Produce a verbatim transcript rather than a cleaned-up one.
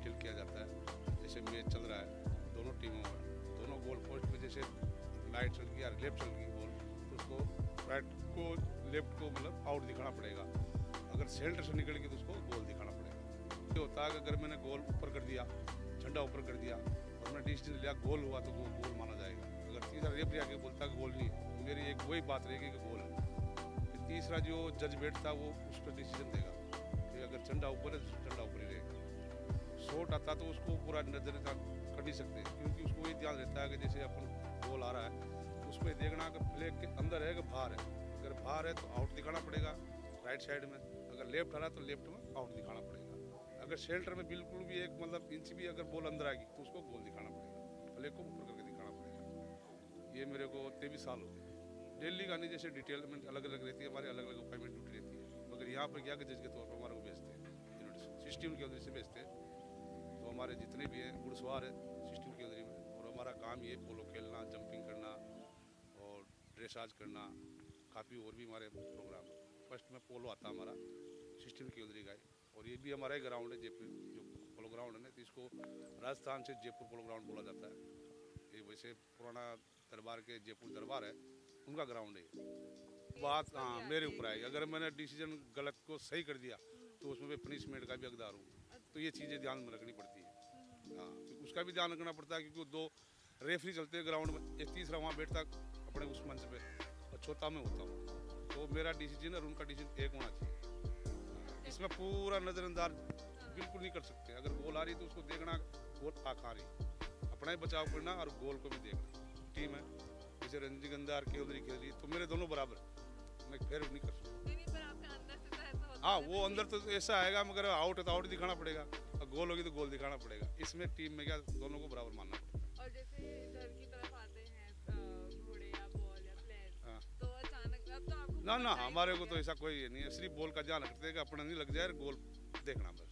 खेल किया जाता है। जैसे मैच चल रहा है दोनों टीमों में, दोनों गोल पोस्ट में जैसे राइट चल गई या लेफ्ट चल गई बॉल, तो उसको राइट को लेफ्ट को मतलब आउट दिखाना पड़ेगा। अगर सेंटर से निकल गई तो उसको गोल दिखाना पड़ेगा। ये होता है कि अगर मैंने गोल ऊपर कर दिया, झंडा ऊपर कर दिया और मैंने डिसीजन लिया गोल हुआ तो वो गोल माना जाएगा। अगर तीसरा रेफरी आके बोलता है गोल नहीं, तो मेरी एक वही बात रहेगी कि गोल है। फिर तीसरा जो जज बैठता है वो उस पर डिसीजन देगा कि अगर झंडा ऊपर है तो झंडा ऊपर ही रहेगा। शॉट आता तो उसको पूरा नजर कर नहीं सकते, क्योंकि उसको ये ध्यान रहता है कि जैसे अपन गोल आ रहा है तो उसको देखना कि फ्लैग के अंदर है कि बाहर है। अगर बाहर है तो आउट दिखाना पड़ेगा राइट साइड में, अगर लेफ्ट आ रहा है तो लेफ्ट में आउट दिखाना पड़ेगा। अगर शेल्टर में बिल्कुल भी एक मतलब इंच भी अगर बॉल अंदर आएगी तो उसको गोल दिखाना पड़ेगा, फ्लैग को ऊपर करके दिखाना पड़ेगा। ये मेरे को तेईस साल हो गए। डेली का नहीं, जैसे डिटेलमेंट अलग अलग रहती है, हमारी अलग अलग अपॉइंटमेंट ड्यूटी रहती है, मगर यहाँ पर क्या कि जज के तौर पर हमारे को भेजते हैं, सिस्टम के अंदर से भेजते हैं। तो हमारे जितने भी हैं घुड़सवार है सिस्टम के अंदर में, और हमारा काम ये पोलो खेलना, जंपिंग करना और ड्रेसाज करना, काफ़ी और भी हमारे प्रोग्राम। फर्स्ट में पोलो आता हमारा सिस्टम की उधरी गाय, और ये भी हमारा ही ग्राउंड है जयपुर जो पोलो ग्राउंड है ना, तो इसको राजस्थान से जयपुर पोलो ग्राउंड बोला जाता है। ये वैसे पुराना दरबार के जयपुर दरबार है उनका ग्राउंड है। बात हाँ मेरे ऊपर आएगी, अगर मैंने डिसीजन गलत को सही कर दिया तो उसमें मैं पनिशमेंट का भी हकदार हूँ। तो ये चीज़ें ध्यान में रखनी पड़ती है। हाँ, तो उसका भी ध्यान रखना पड़ता है, क्योंकि दो रेफरी चलते हैं ग्राउंड में, एक तीसरा वहाँ बैठता अपने उस मंच पे और चौथा में होता हूँ। तो मेरा डिसीजन और उनका डिसीजन एक होना चाहिए। इसमें पूरा नज़रअंदाज बिल्कुल नहीं कर सकते। अगर गोल आ रही तो उसको देखना गोल आ खा रही, अपना ही बचाव करना और गोल को भी देखना। टीम है जैसे रजनीगंधा के उधरी खेल रही, तो मेरे दोनों बराबर, मैं फेर नहीं कर सकता। हाँ वो अंदर तो ऐसा आएगा, मगर आउट है तो आउट दिखाना पड़ेगा, और गोल होगी तो गोल दिखाना पड़ेगा। इसमें टीम में क्या दोनों को बराबर मानना पड़ता है। और जैसे इधर की तरफ आते हैं घोड़े या बॉल या प्लेयर, हाँ। तो अचानक अब तो आपको ना ना हमारे को तो ऐसा कोई नहीं है, सिर्फ बॉल का ध्यान रखते हैं कि अपना नहीं लग जाए, गोल देखना बस।